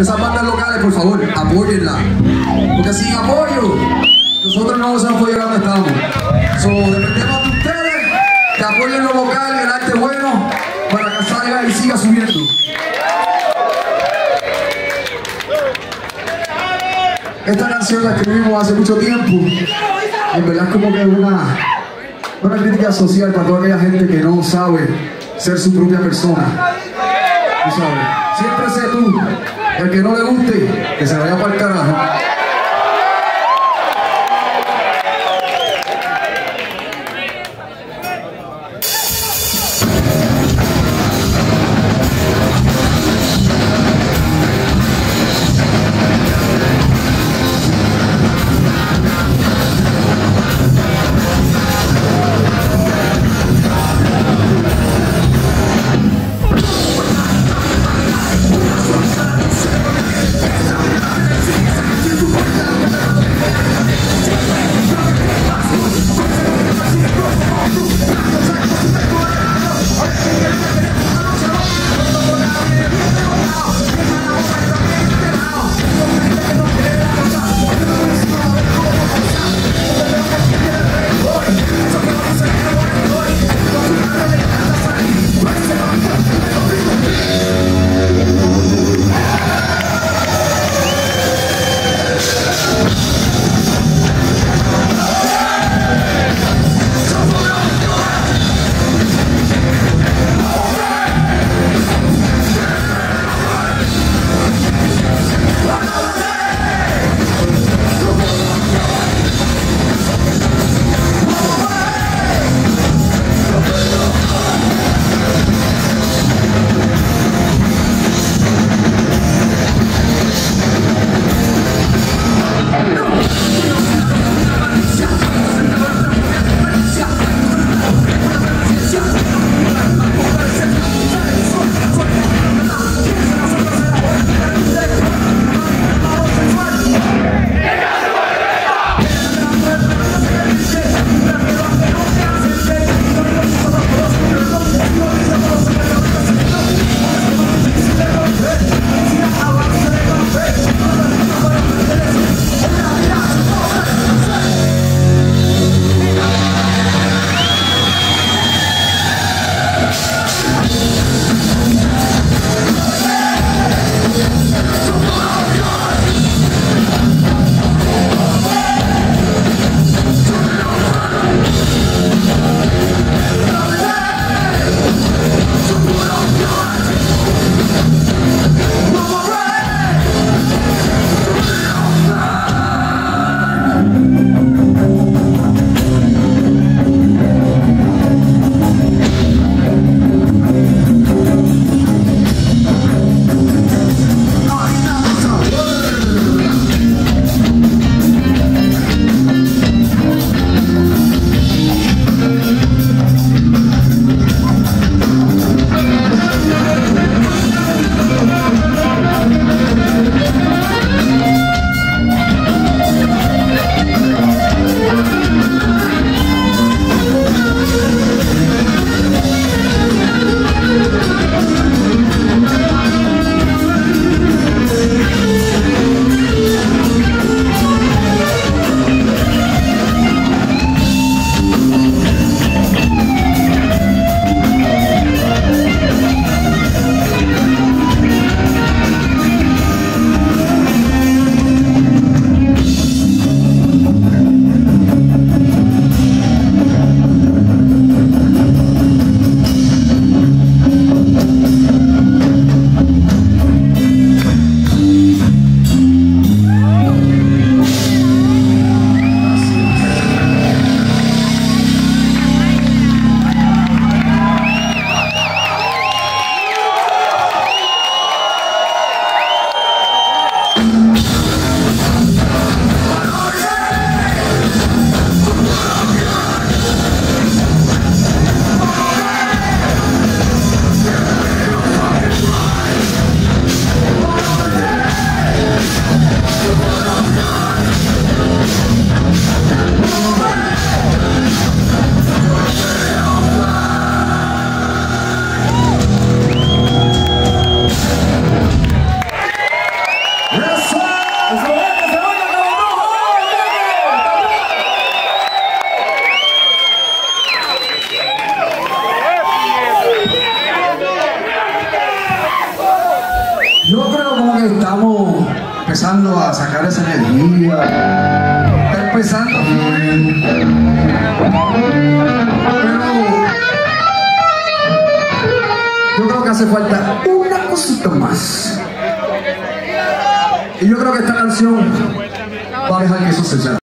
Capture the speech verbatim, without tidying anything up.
Esas bandas locales, por favor, apóyenla. Porque sin apoyo, nosotros no vamos a poder llegar donde estamos. So, dependemos de ustedes, que apoyen lo local y el arte bueno para que salga y siga subiendo. Esta canción la escribimos hace mucho tiempo. En verdad es como que una, una crítica social para toda aquella gente que no sabe ser su propia persona. Tú sabes, siempre sé tú. El que no le guste, que se vaya para el carajo. empezando a sacar esa energía, empezando a fluir. Pero yo creo que hace falta una cosita más. Y yo creo que esta canción va a dejar que eso se sea.